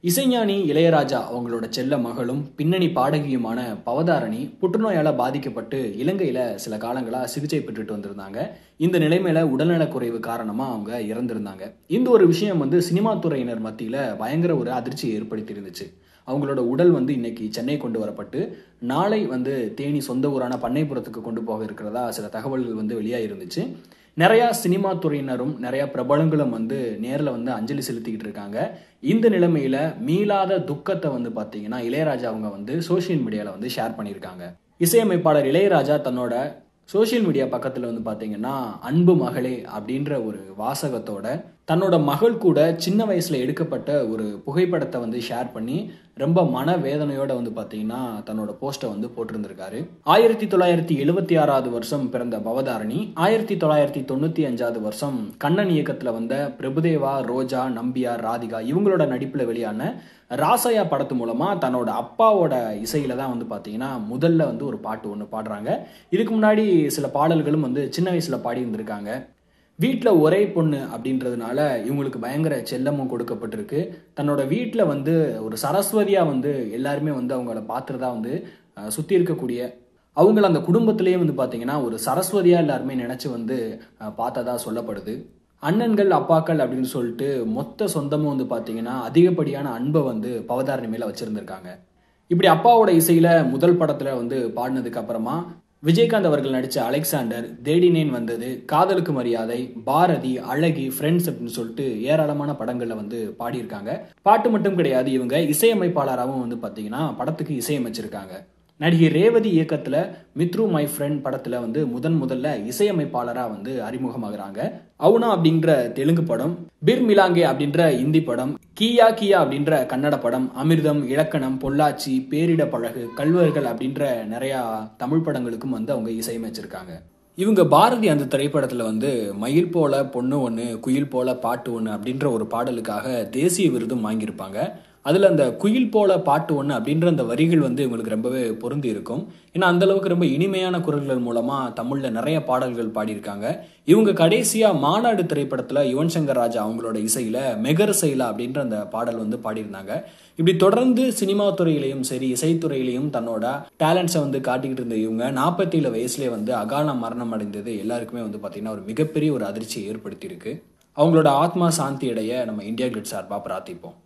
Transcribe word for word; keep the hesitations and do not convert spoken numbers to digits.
இசைஞானி இளையராஜா அவங்களோட செல்ல மகளும் பின்னணி பாடகியுமான பவதாரணி புற்றுநோயால பாதிக்கப்பட்டு இலங்கையில சில காலங்களா சிகிச்சை பெற்றுட்டு வந்திருந்தாங்க. இந்த நிலைமையில உடல்நலக்குறைவு காரணமா அவங்க இறந்திருந்தாங்க. இந்த ஒரு விஷயம் வந்து சினிமா துறையினர் மத்தியில பயங்கர ஒரு அதிர்ச்சியை ஏற்படுத்தி இருந்துச்சு. அவங்களோட உடல் வந்து இன்னைக்கு சென்னை கொண்டு வரப்பட்டு நாளை வந்து தேனி சொந்த ஊரான பண்ணைப்புறத்துக்கு கொண்டு போக இருக்கிறதா சில தகவல்கள் வந்து வெளியாக இருந்துச்சு. நிறைய சினிமா துறையினரும் நிறைய பிரபலங்களும் வந்து நேரில் வந்து அஞ்சலி செலுத்திக்கிட்டு இருக்காங்க. இந்த நிலைமையில மீளாத துக்கத்தை வந்து பார்த்தீங்கன்னா இளையராஜா அவங்க வந்து சோசியல் மீடியாவில் வந்து ஷேர் பண்ணியிருக்காங்க. இசையமைப்பாளர் இளையராஜா தன்னோட சோசியல் மீடியா பக்கத்தில் வந்து பார்த்தீங்கன்னா அன்பு மகளே அப்படின்ற ஒரு வாசகத்தோட தன்னோட மகள் கூட சின்ன வயசுல எடுக்கப்பட்ட ஒரு புகைப்படத்தை வந்து ஷேர் பண்ணி ரொம்ப மன வேதனையோட வந்து பார்த்தீங்கன்னா தன்னோட போஸ்ட்டை வந்து போட்டிருந்திருக்காரு. ஆயிரத்தி தொள்ளாயிரத்தி எழுபத்தி ஆறாவது வருஷம் பிறந்த பவதாரணி ஆயிரத்தி தொள்ளாயிரத்தி தொண்ணூத்தி அஞ்சாவது வருஷம் கண்ணன் இயக்கத்துல வந்த பிரபுதேவா, ரோஜா, நம்பியார், ராதிகா இவங்களோட நடிப்புல வெளியான ராசையா படத்து மூலமா தன்னோட அப்பாவோட இசையில தான் வந்து பார்த்தீங்கன்னா முதல்ல வந்து ஒரு பாட்டு ஒன்று பாடுறாங்க. இதுக்கு முன்னாடி சில பாடல்களும் வந்து சின்ன வயசுல பாடி இருந்திருக்காங்க. வீட்டில் ஒரே பொண்ணு அப்படின்றதுனால இவங்களுக்கு பயங்கர செல்லமும் கொடுக்கப்பட்டிருக்கு. தன்னோட வீட்டில் வந்து ஒரு சரஸ்வதியாக வந்து எல்லாருமே வந்து அவங்கள பார்த்துறதா வந்து சுற்றி இருக்கக்கூடிய அவங்கள அந்த குடும்பத்திலேயே வந்து பார்த்தீங்கன்னா ஒரு சரஸ்வதியாக எல்லாருமே நினச்சி வந்து பார்த்ததா சொல்லப்படுது. அண்ணன்கள், அப்பாக்கள் அப்படின்னு சொல்லிட்டு மொத்த சொந்தமும் வந்து பார்த்தீங்கன்னா அதிகப்படியான அன்பை வந்து பவதாரணி மேலே வச்சுருந்துருக்காங்க. இப்படி அப்பாவோட இசையில் முதல் படத்தில் வந்து பாடினதுக்கு அப்புறமா விஜயகாந்த் அவர்கள் நடித்த அலெக்சாண்டர், தேடினேன் வந்தது, காதலுக்கு மரியாதை, பாரதி, அழகி, ஃப்ரெண்ட்ஸ் அப்படின்னு சொல்லிட்டு ஏராளமான படங்களில் வந்து பாடியிருக்காங்க. பாட்டு மட்டும் கிடையாது, இவங்க இசையமைப்பாளராகவும் வந்து பார்த்தீங்கன்னா படத்துக்கு இசையமைச்சிருக்காங்க. நடிகை ரேவதி இயக்கத்தில் மித்ரு மை ஃப்ரெண்ட் படத்தில் வந்து முதன் முதல்ல இசையமைப்பாளராக வந்து அறிமுகமாகறாங்க. அவுனா அப்படின்ற தெலுங்கு படம், பிர் மிலாங்கே அப்படின்ற இந்தி படம், கியா கியா அப்படின்ற கன்னட படம், அமிர்தம், இலக்கணம், பொள்ளாச்சி, பேரிட பழகு, கல்வர்கள் அப்படின்ற நிறையா தமிழ் படங்களுக்கும் வந்து அவங்க இசையமைச்சிருக்காங்க. இவங்க பாரதி அந்த திரைப்படத்தில் வந்து மயில் போல பொண்ணு ஒன்று, குயில் போல பாட்டு ஒன்று அப்படின்ற ஒரு பாடலுக்காக தேசிய விருதும் வாங்கியிருப்பாங்க. அதில் அந்த குயில் போல பாட்டு ஒன்று அப்படின்ற அந்த வரிகள் வந்து இவங்களுக்கு ரொம்பவே பொருந்தி இருக்கும். ஏன்னா அந்தளவுக்கு ரொம்ப இனிமையான குரல்கள் மூலமாக தமிழில் நிறைய பாடல்கள் பாடியிருக்காங்க. இவங்க கடைசியாக மாநாடு திரைப்படத்தில் யுவன் சங்கர் ராஜா அவங்களோட இசையில் மெகர் செயலா அப்படின்ற அந்த பாடல் வந்து பாடியிருந்தாங்க. இப்படி தொடர்ந்து சினிமா துறையிலையும் சரி இசைத்துறையிலையும் தன்னோட டேலண்ட்ஸை வந்து காட்டிக்கிட்டு இருந்த இவங்க நாற்பத்தி ஏழு வயசுலேயே வந்து அகால மரணம் அடைந்தது எல்லாருக்குமே வந்து பார்த்தீங்கன்னா ஒரு மிகப்பெரிய ஒரு அதிர்ச்சியை ஏற்படுத்தியிருக்கு. அவங்களோட ஆத்மா சாந்தி அடைய நம்ம இந்தியா கிளிட்ஸ் சார்பாக பிரார்த்திப்போம்.